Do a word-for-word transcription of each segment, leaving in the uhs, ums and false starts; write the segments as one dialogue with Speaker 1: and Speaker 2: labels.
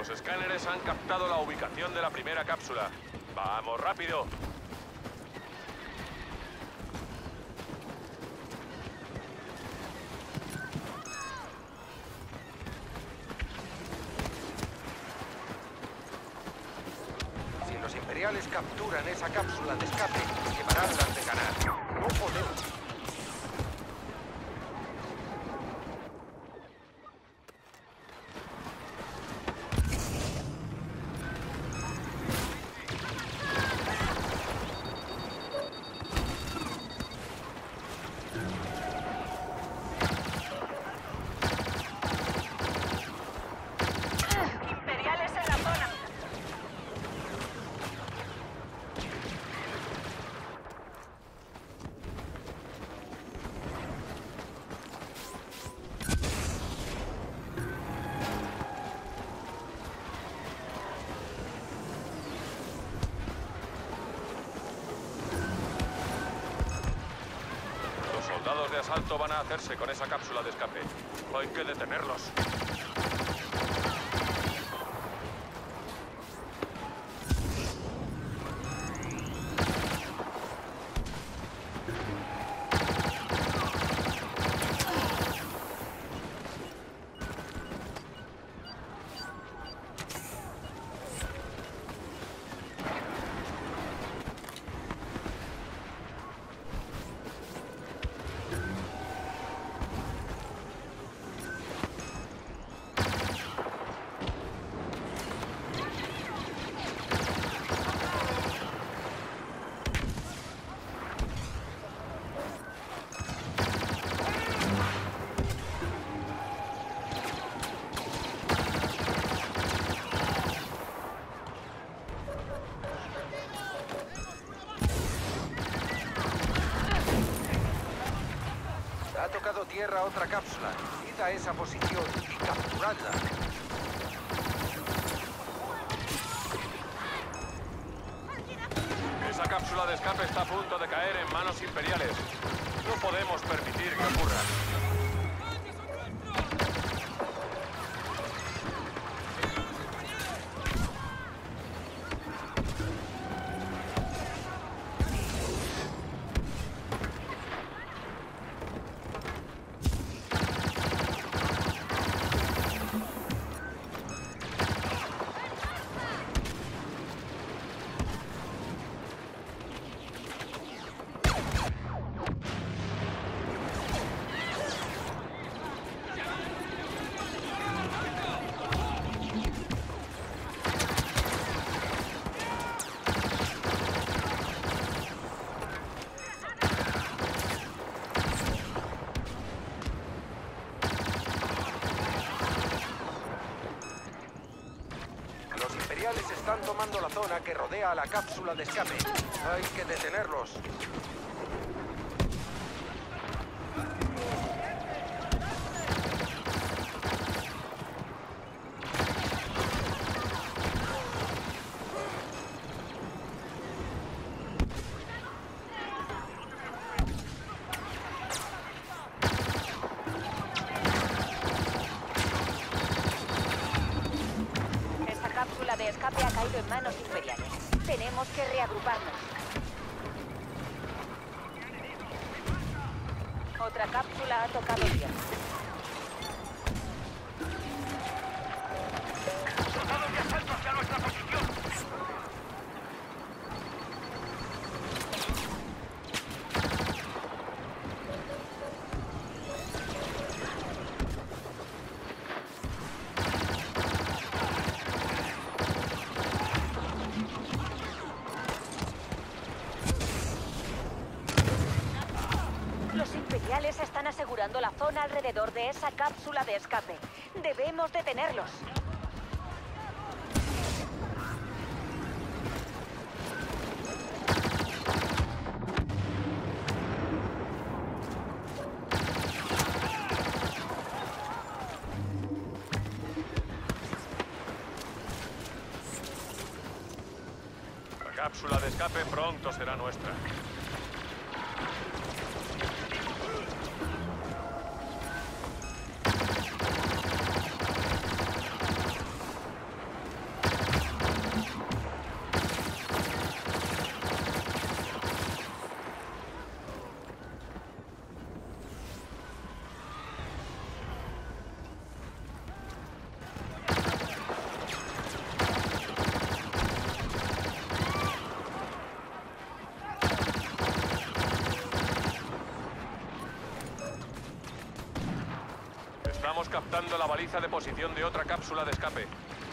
Speaker 1: Los escáneres han captado la ubicación de la primera cápsula. ¡Vamos, rápido!
Speaker 2: Si los imperiales capturan esa cápsula de escape, llevarán las de ganar. No podemos.
Speaker 1: Soldados de asalto van a hacerse con esa cápsula de escape. Hay que detenerlos. Ha tocado tierra otra cápsula. Id a esa posición y capturadla. Esa cápsula de escape está a punto de caer en manos imperiales. No podemos permitir que ocurra.
Speaker 2: Están tomando la zona que rodea a la cápsula de escape. Hay que detenerlos.
Speaker 3: De escape ha caído en manos imperiales. Tenemos que reagruparnos. Otra cápsula ha tocado tierra.
Speaker 2: ¡Soldados de asalto hacia nuestra posición!
Speaker 3: Los imperiales están asegurando la zona alrededor de esa cápsula de escape. Debemos detenerlos.
Speaker 1: La cápsula de escape pronto será nuestra. Estamos captando la baliza de posición de otra cápsula de escape.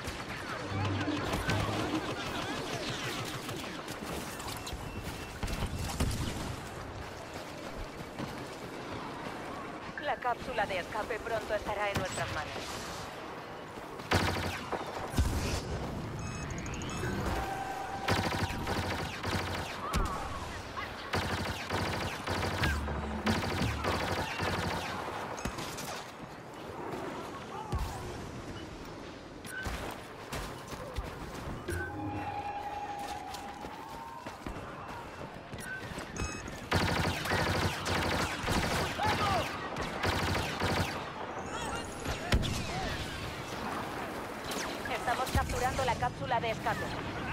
Speaker 3: La cápsula de escape pronto estará en nuestras manos. Estamos capturando la cápsula de escape.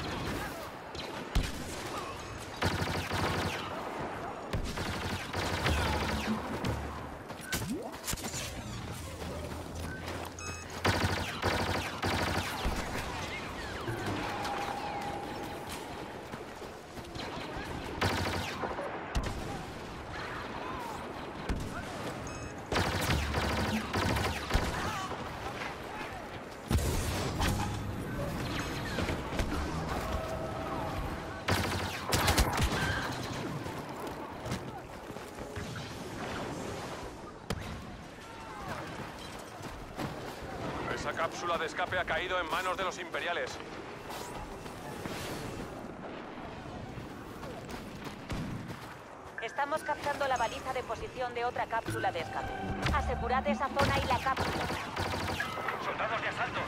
Speaker 1: Esa cápsula de escape ha caído en manos de los imperiales.
Speaker 3: Estamos captando la baliza de posición de otra cápsula de escape. Asegurad esa zona y la cápsula.
Speaker 2: ¡Soldados de asalto!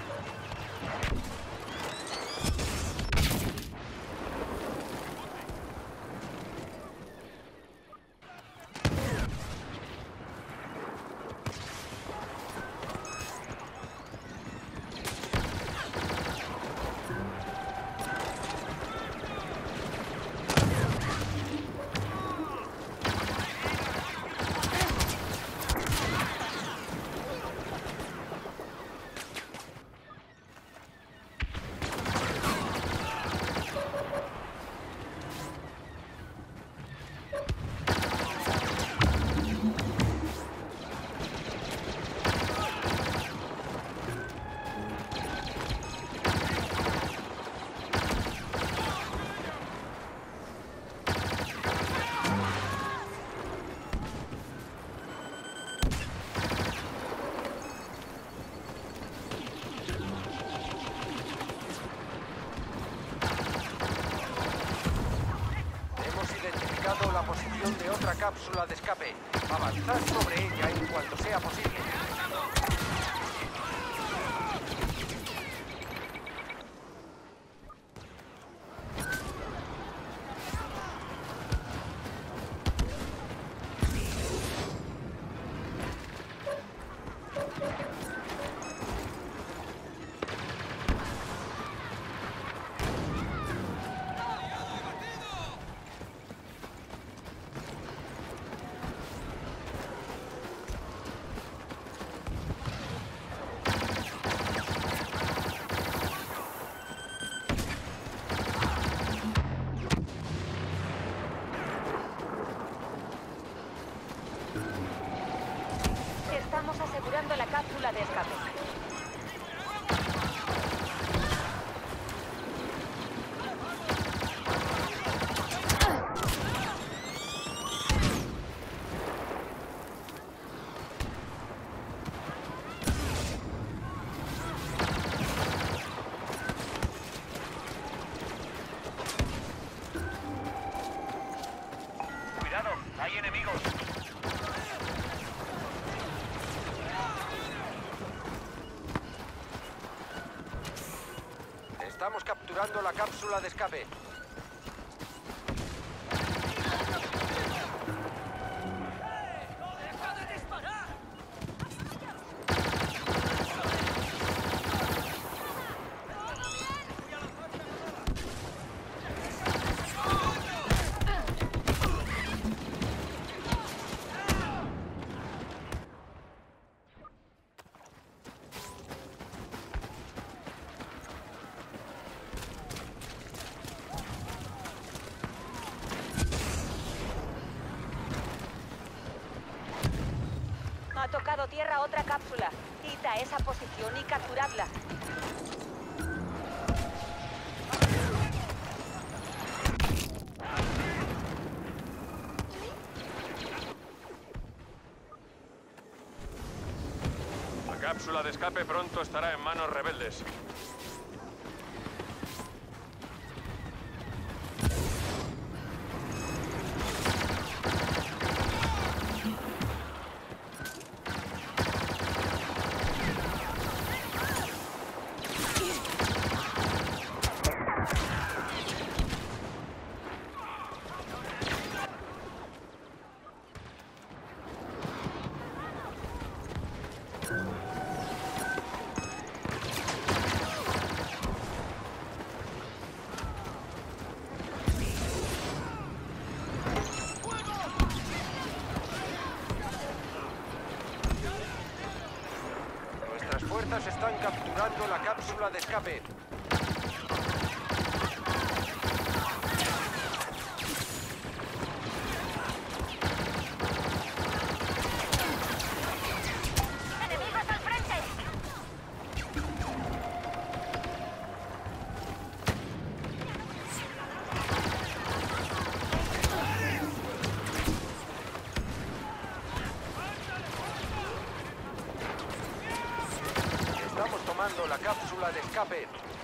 Speaker 2: La posición de otra cápsula de escape. Avanzad sobre ella en cuanto sea posible.
Speaker 3: Estamos asegurando la cápsula de escape.
Speaker 2: ¡Cuidado! ¡Hay enemigos! Estamos capturando la cápsula de escape.
Speaker 3: tocado tierra otra cápsula. Id a esa posición y capturadla.
Speaker 1: La cápsula de escape pronto estará en manos rebeldes.
Speaker 2: Nuestras fuerzas están capturando la cápsula de escape.
Speaker 3: ¡Enemigos al frente!
Speaker 2: Estamos tomando la cápsula de escape.